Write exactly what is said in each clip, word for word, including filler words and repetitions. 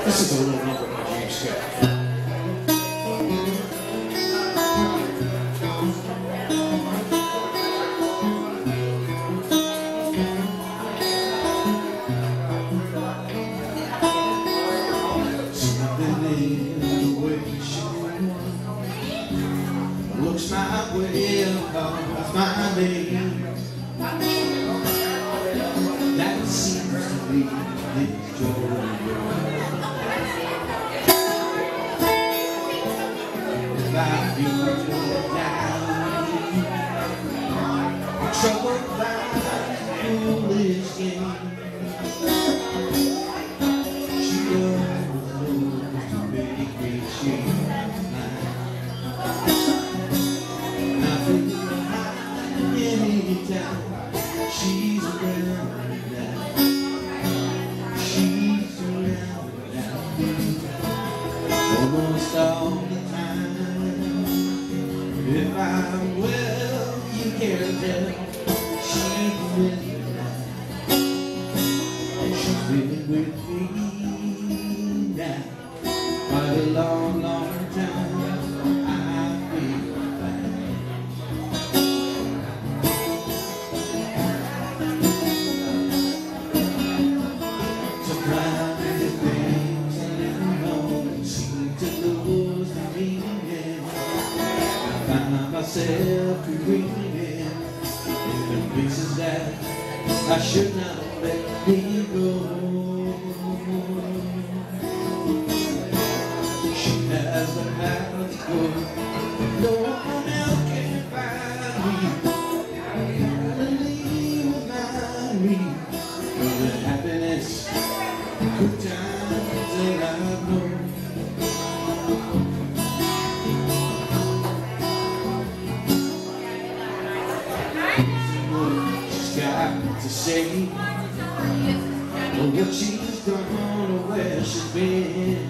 This is a little number by James Scott. Looks my way, calls my name. That seems to be his joy. If I feel down, troubled by foolish game, she knows to make me change my mind. Anytime she's around now, she's around now, almost all the time. If I'm well, you can't tell, she's with me now, she's been with me now, quite a long, long time. Myself reading in the places that I should not let me go. She has the power to go. No one else can find me. Leave behind me for the happiness, good times that I've known. To say what she's done or where she's been.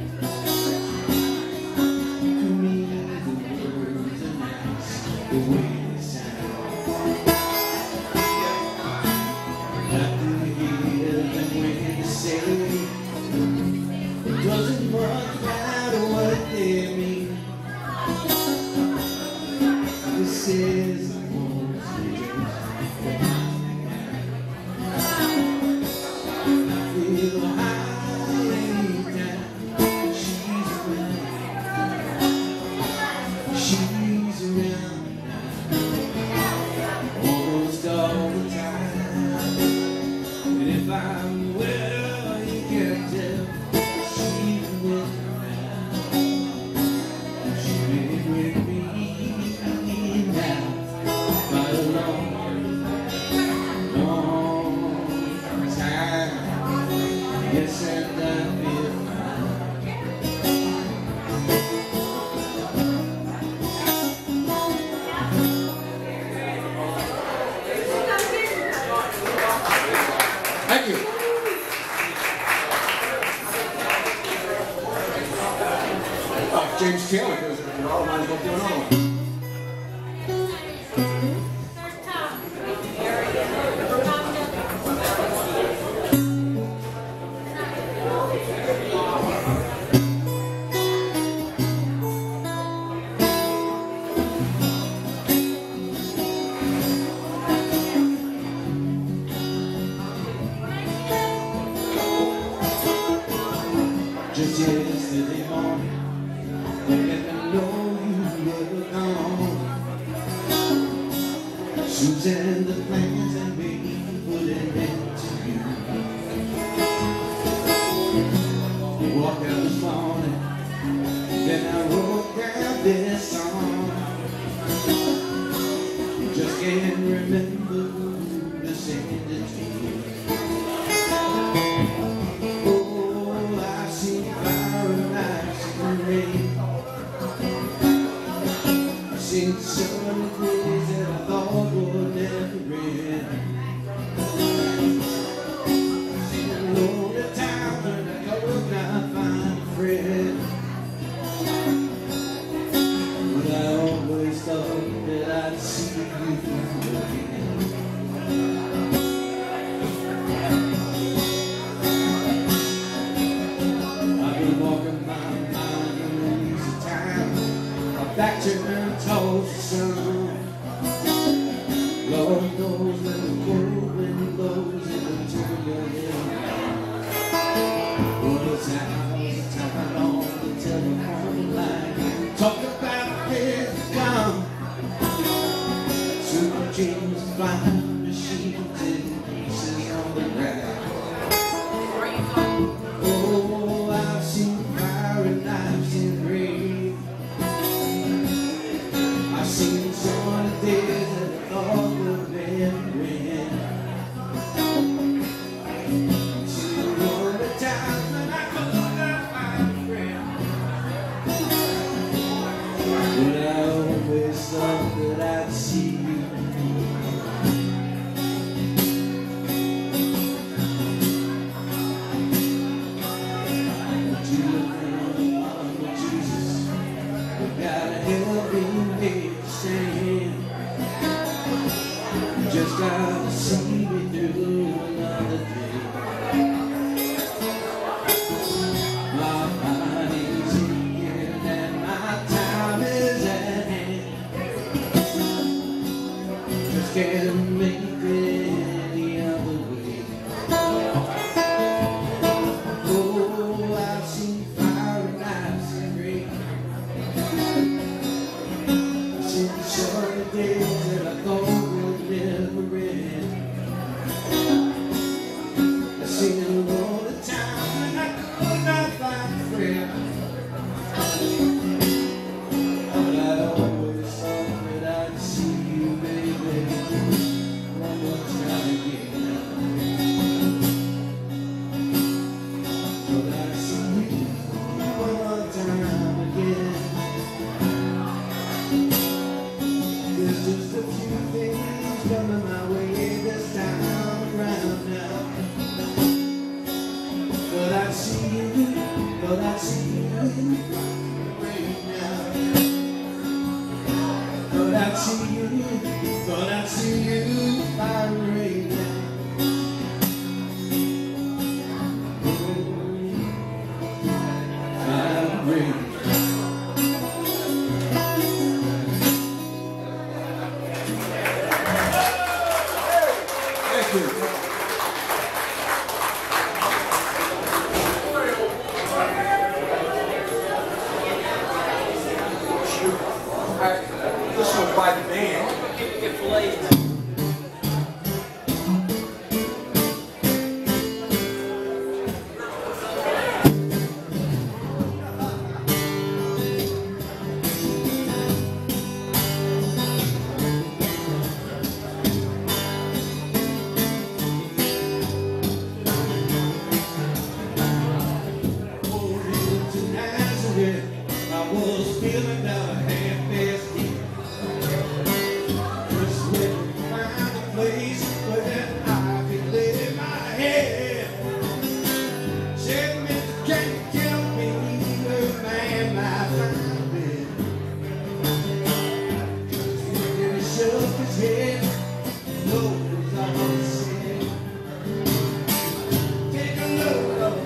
To me, the words are nice, the way they sound. I do hear them when they say it doesn't much matter what they mean. This is the most she's around almost all the time. And if I'm well, you can't tell, she's with me now. She's been with me now quite a long, long time. Yes, and I feel fine. Thank you. Oh, James Taylor goes in and all might as well do another one. Just yesterday morning, they let me know you were gone. Susan, the plans and me put an end to you. Walked out this morning, then I wrote down this song. Just can't remember who to send it to you. Oh, I've seen fire and I've seen I'd see you, thought I'd see you right now. Thought I'd see you, thought I'd see you right now. This one's by the band. Get fillets. I was feeling down a half-assed heat. Just let me find a place where then I could lay my head. Said, Mister, can you tell me where man I find it? And he shook his head. No, was all said. Take a look of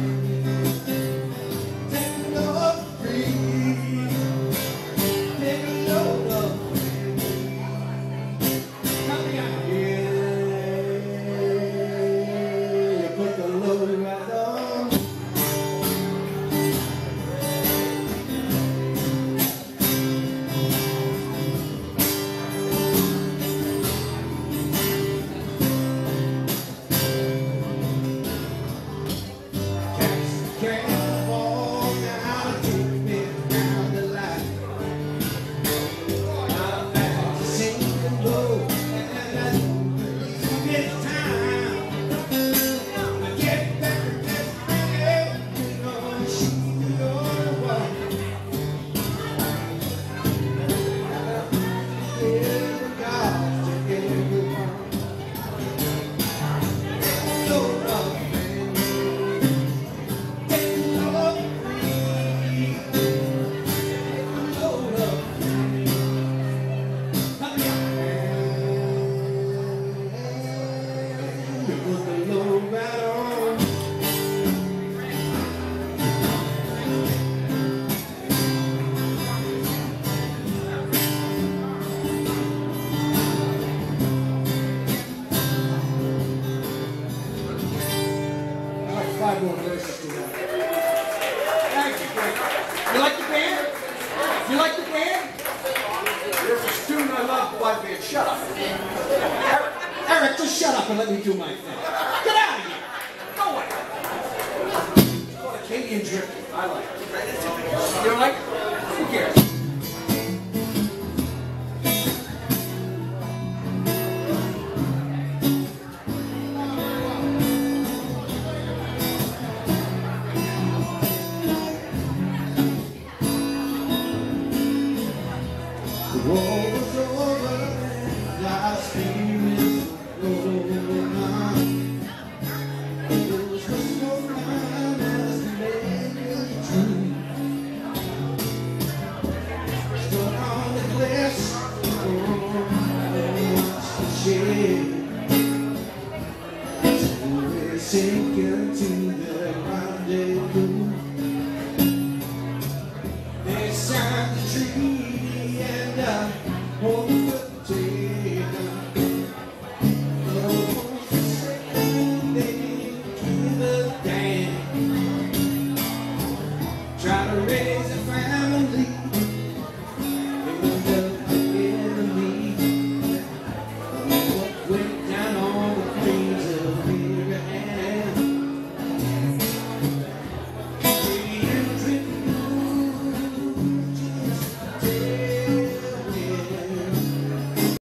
Five more verses to that. Thank you, Frank. You like the band? You like the band? There's a student I love by the band. Shut up. Eric, Eric, just shut up and let me do my thing. Get out of here. Go away. It's called Acadian drifting. I like it. You don't like it? Who cares? The war was over, life's feelings over mine. It was just so fine as the lady true. Stood on the cliffs, watched the shade. We're sinking to the rendezvous. They signed the treaty.